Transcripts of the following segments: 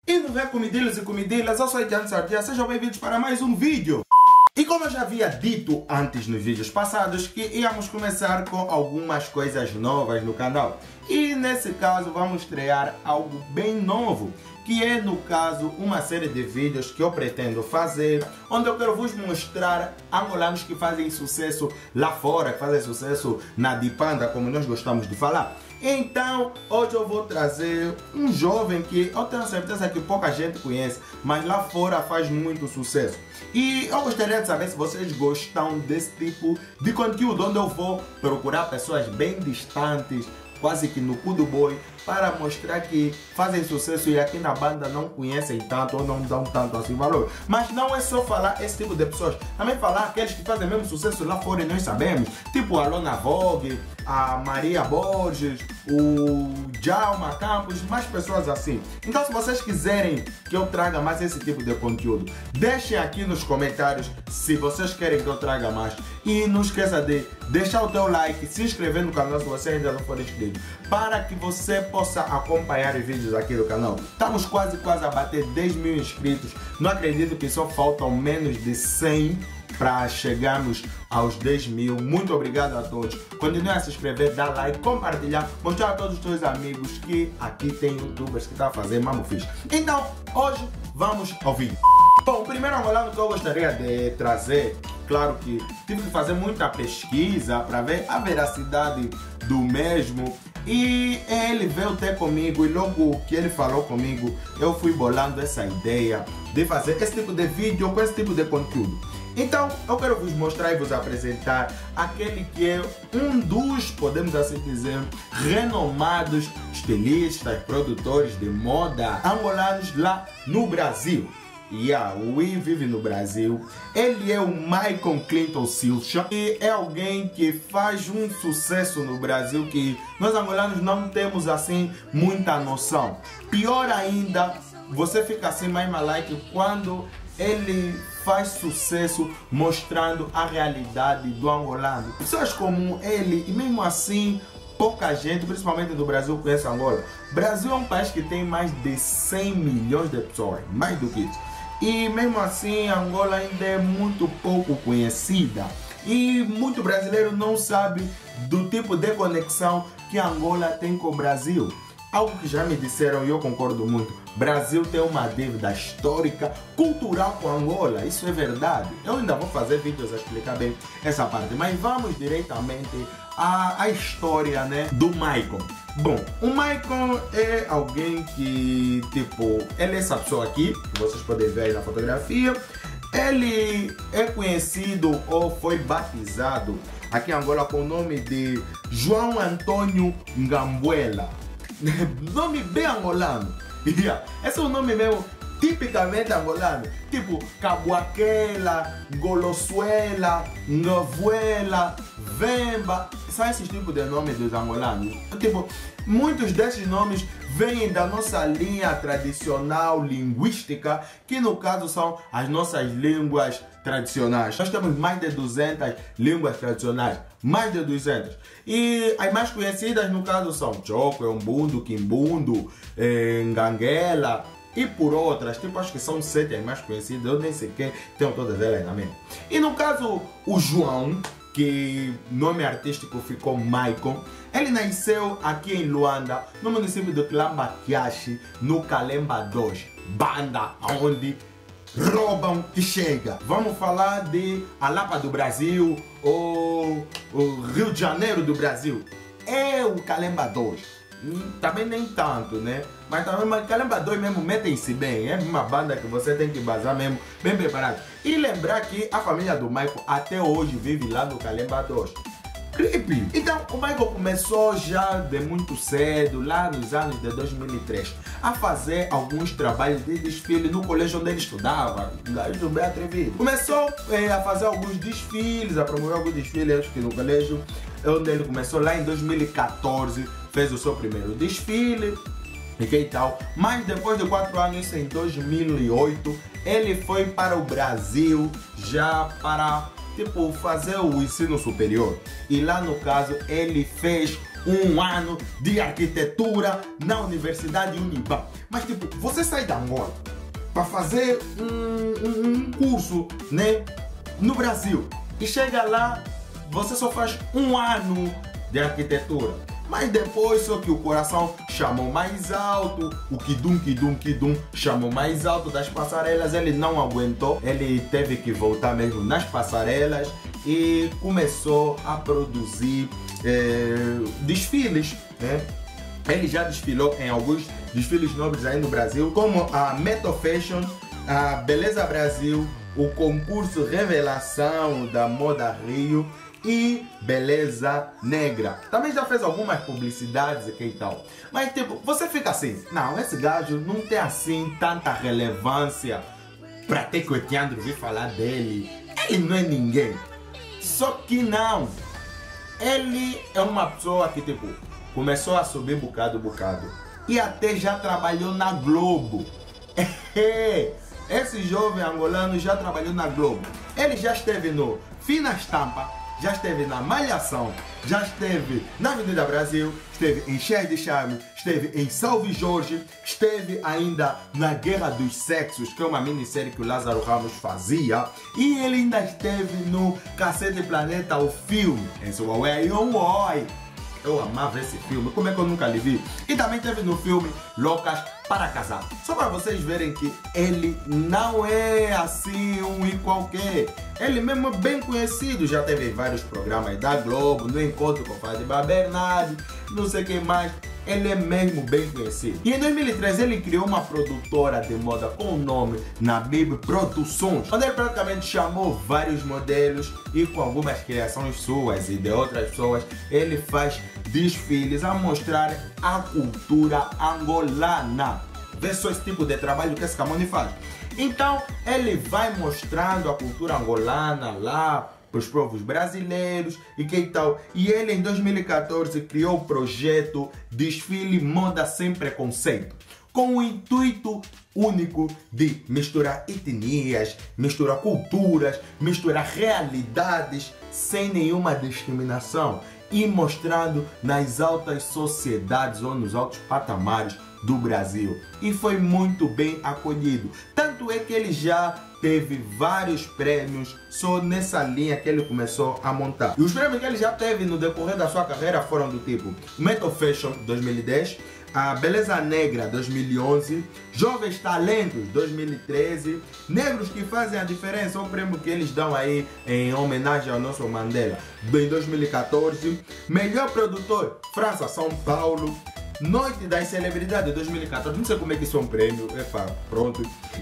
E não é comidilhas e comidilhas, eu sou Etienne Sardia, sejam bem-vindos para mais um vídeo. E como eu já havia dito antes nos vídeos passados, que íamos começar com algumas coisas novas no canal. E nesse caso vamos estrear algo bem novo, que é no caso uma série de vídeos que eu pretendo fazer, onde eu quero vos mostrar angolanos que fazem sucesso lá fora, que fazem sucesso na Dipanda, como nós gostamos de falar. Então, hoje eu vou trazer um jovem que eu tenho certeza que pouca gente conhece, mas lá fora faz muito sucesso. E eu gostaria de saber se vocês gostam desse tipo de conteúdo, onde eu vou procurar pessoas bem distantes, quase que no cu do boi, para mostrar que fazem sucesso e aqui na banda não conhecem tanto ou não dão tanto assim valor. Mas não é só falar esse tipo de pessoas, também falar aqueles que fazem mesmo sucesso lá fora e nós sabemos, tipo a Lona Vogue, a Maria Borges, o Djalma Campos, mais pessoas assim. Então, se vocês quiserem que eu traga mais esse tipo de conteúdo, deixem aqui nos comentários se vocês querem que eu traga mais. E não esqueça de deixar o teu like, se inscrever no canal se você ainda não for inscrito, para que você possa acompanhar os vídeos aqui do canal. Estamos quase a bater 10 mil inscritos. Não acredito que só faltam menos de 100 para chegarmos aos 10 mil. Muito obrigado a todos. Continue a se inscrever, dar like, compartilhar, mostrar a todos os teus amigos que aqui tem youtubers que estão a fazer mamo fixe. Então, hoje vamos ao vídeo. Bom, o primeiro angolano que eu gostaria de trazer, claro que tive que fazer muita pesquisa para ver a veracidade do mesmo. E ele veio ter comigo e logo que ele falou comigo, eu fui bolando essa ideia de fazer esse tipo de vídeo com esse tipo de conteúdo. Então, eu quero vos mostrar e vos apresentar aquele que é um dos, podemos assim dizer, renomados estilistas, produtores de moda angolanos lá no Brasil. O Will vive no Brasil. Ele é o Maicon Clinton Silcha e é alguém que faz um sucesso no Brasil que nós angolanos não temos assim muita noção. Pior ainda, você fica assim mais malaique quando ele faz sucesso mostrando a realidade do angolano. Pessoas como ele, e mesmo assim pouca gente, principalmente do Brasil, conhece Angola. O Brasil é um país que tem mais de 100 milhões de pessoas, mais do que isso. E mesmo assim Angola ainda é muito pouco conhecida. E muito brasileiro não sabe do tipo de conexão que Angola tem com o Brasil. Algo que já me disseram e eu concordo muito. Brasil tem uma dívida histórica, cultural com Angola. Isso é verdade. Eu ainda vou fazer vídeos a explicar bem essa parte. Mas vamos diretamente à história, né, do Maicon. Bom, o Maicon é alguém que, tipo, ele é essa pessoa aqui, que vocês podem ver aí na fotografia. Ele é conhecido ou foi batizado aqui em Angola com o nome de João Antônio Ngambuela. Nome bem angolano. Esse é o nome mesmo tipicamente angolano. Tipo Cabuaquela, Golossuela, Novuela, Vemba. São esses tipos de nomes dos angolanos. Tipo, muitos desses nomes vêm da nossa linha tradicional linguística, que no caso são as nossas línguas tradicionais. Nós temos mais de 200 línguas tradicionais, mais de 200. E as mais conhecidas no caso são Choco, Umbundo, Kimbundo, Nganguela e por outras, tipo acho que são 7 as mais conhecidas, eu nem sei quem tenho todas elas na mente. E no caso o João, que nome artístico ficou Maicon, ele nasceu aqui em Luanda, no município de Tlambaquiaxi, no Calemba 2, banda onde roubam que chega. Vamos falar de Alapa do Brasil ou o Rio de Janeiro do Brasil. É o Calemba 2. Também nem tanto, né? Mas também o Calemba 2 mesmo metem-se bem. É uma banda que você tem que basar mesmo bem preparado. E lembrar que a família do Maicon até hoje vive lá no Calemba 2. Creepy! Então o Maicon começou já de muito cedo, lá nos anos de 2003, a fazer alguns trabalhos de desfile no colégio onde ele estudava, no bem atrevido. Começou a fazer alguns desfiles, a promover alguns desfiles, acho que no colégio, onde ele começou lá em 2014, fez o seu primeiro desfile e tal. Mas depois de 4 anos, em 2008, ele foi para o Brasil já para tipo fazer o ensino superior. E lá no caso ele fez um ano de arquitetura na Universidade Unibam. Mas tipo, você sai da Angola para fazer um curso, né, no Brasil e chega lá, você só faz um ano de arquitetura. Mas depois só que o coração chamou mais alto, o kidum chamou mais alto das passarelas, ele não aguentou, ele teve que voltar mesmo nas passarelas e começou a produzir desfiles, né? Ele já desfilou em alguns desfiles nobres aí no Brasil, como a Metal Fashion, a Beleza Brasil, o concurso Revelação da Moda Rio e Beleza Negra. Também já fez algumas publicidades aqui e tal. Mas tipo, você fica assim, não, esse gajo não tem assim tanta relevância para ter que o Etiandro vir falar dele. Ele não é ninguém. Só que não. Ele é uma pessoa que tipo, começou a subir bocado. E até já trabalhou na Globo. Esse jovem angolano já trabalhou na Globo. Ele já esteve no Fina Estampa, já esteve na Malhação, já esteve na Avenida Brasil, esteve em Cheio de Charme, esteve em Salve Jorge, esteve ainda na Guerra dos Sexos, que é uma minissérie que o Lázaro Ramos fazia, e ele ainda esteve no Cacete Planeta, o filme. Eu amava esse filme, como é que eu nunca lhe vi? E também teve no filme Loucas para Casar. Só para vocês verem que ele não é assim um e qualquer. Ele mesmo é bem conhecido, já teve vários programas da Globo, no Encontro com Fátima Bernardes, não sei quem mais. Ele é mesmo bem conhecido. E em 2013 ele criou uma produtora de moda com o nome Nabib Produções, onde ele praticamente chamou vários modelos e com algumas criações suas e de outras pessoas, ele faz desfiles a mostrar a cultura angolana. Vê só esse tipo de trabalho que esse Camões faz. Então ele vai mostrando a cultura angolana lá para os povos brasileiros e que tal. E ele em 2014 criou o projeto Desfile Moda Sem Preconceito, com o intuito único de misturar etnias, misturar culturas, misturar realidades sem nenhuma discriminação e mostrando nas altas sociedades ou nos altos patamares do Brasil. E foi muito bem acolhido. Tanto é que ele já teve vários prêmios só nessa linha que ele começou a montar. E os prêmios que ele já teve no decorrer da sua carreira foram do tipo Metal Fashion 2010, a Beleza Negra 2011, Jovens Talentos 2013, Negros que Fazem a Diferença, o prêmio que eles dão aí em homenagem ao nosso Mandela, em 2014, Melhor Produtor, França, São Paulo, Noite das Celebridades 2014, não sei como é que isso é um prêmio, pronto.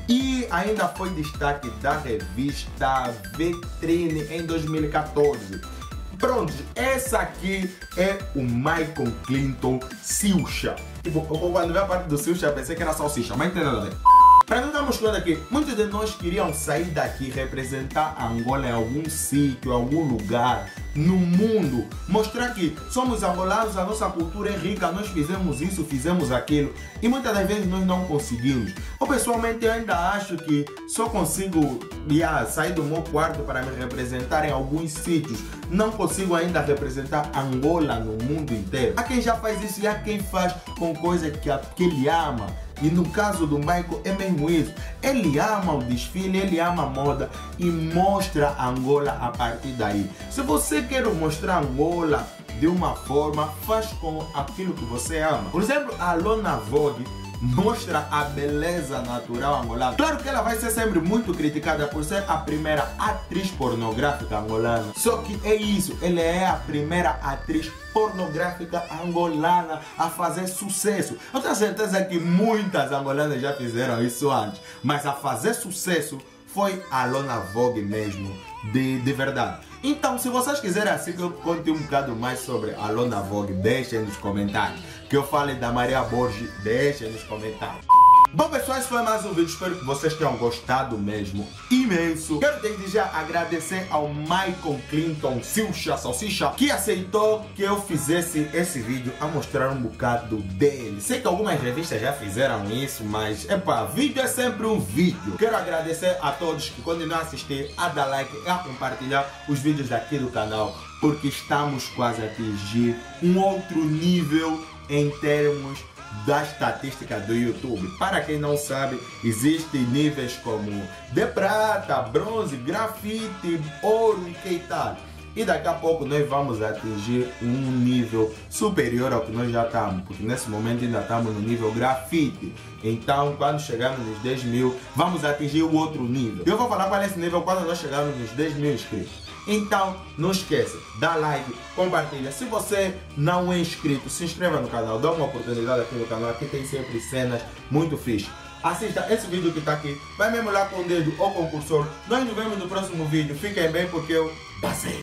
E ainda foi destaque da revista Vitrine em 2014. Pronto, essa aqui é o Michael Clinton Silcha. Tipo, quando veio a parte do Silcha, eu pensei que era salsicha, mas não tem nada a ver. Para não darmos conta aqui, muitos de nós queriam sair daqui, representar Angola em algum sítio, algum lugar, no mundo, mostrar que somos angolanos, a nossa cultura é rica, nós fizemos isso, fizemos aquilo, e muitas das vezes nós não conseguimos. Eu pessoalmente ainda acho que só consigo sair do meu quarto para me representar em alguns sítios, não consigo ainda representar Angola no mundo inteiro. Há quem já faz isso e há quem faz com coisas que ele ama. E no caso do Michael é mesmo isso. Ele ama o desfile, ele ama a moda e mostra Angola a partir daí. Se você quer mostrar Angola de uma forma, faz com aquilo que você ama. Por exemplo, a Lona Vogue mostra a beleza natural angolana. Claro que ela vai ser sempre muito criticada por ser a primeira atriz pornográfica angolana. Só que é isso, ela é a primeira atriz pornográfica angolana a fazer sucesso. Eu tenho certeza que muitas angolanas já fizeram isso antes, mas a fazer sucesso foi a Lona Vogue mesmo, de verdade. Então, se vocês quiserem assim que eu conte um bocado mais sobre a Lona Vogue, deixem nos comentários. Que eu fale da Maria Borges, deixem nos comentários. Bom pessoal, esse foi mais um vídeo, espero que vocês tenham gostado mesmo, imenso. Quero desde já agradecer ao Michael Clinton Silcha Salsicha, que aceitou que eu fizesse esse vídeo a mostrar um bocado dele. Sei que algumas revistas já fizeram isso, mas vídeo é sempre um vídeo. Quero agradecer a todos que continuam a assistir, a dar like e a compartilhar os vídeos aqui do canal porque estamos quase a atingir um outro nível em termos da estatística do YouTube. Para quem não sabe, existem níveis como de prata, bronze, grafite, ouro e que tal. E daqui a pouco nós vamos atingir um nível superior ao que nós já estamos, porque nesse momento ainda estamos no nível grafite. Então, quando chegarmos nos 10 mil, vamos atingir o outro nível. Eu vou falar para esse nível quando nós chegarmos nos 10 mil inscritos. Então, não esqueça, dá like, compartilha. Se você não é inscrito, se inscreva no canal, dá uma oportunidade aqui no canal. Aqui tem sempre cenas muito fixe. Assista esse vídeo que está aqui, vai me olhar com o dedo ou com o cursor. Nós nos vemos no próximo vídeo. Fiquem bem porque eu passei.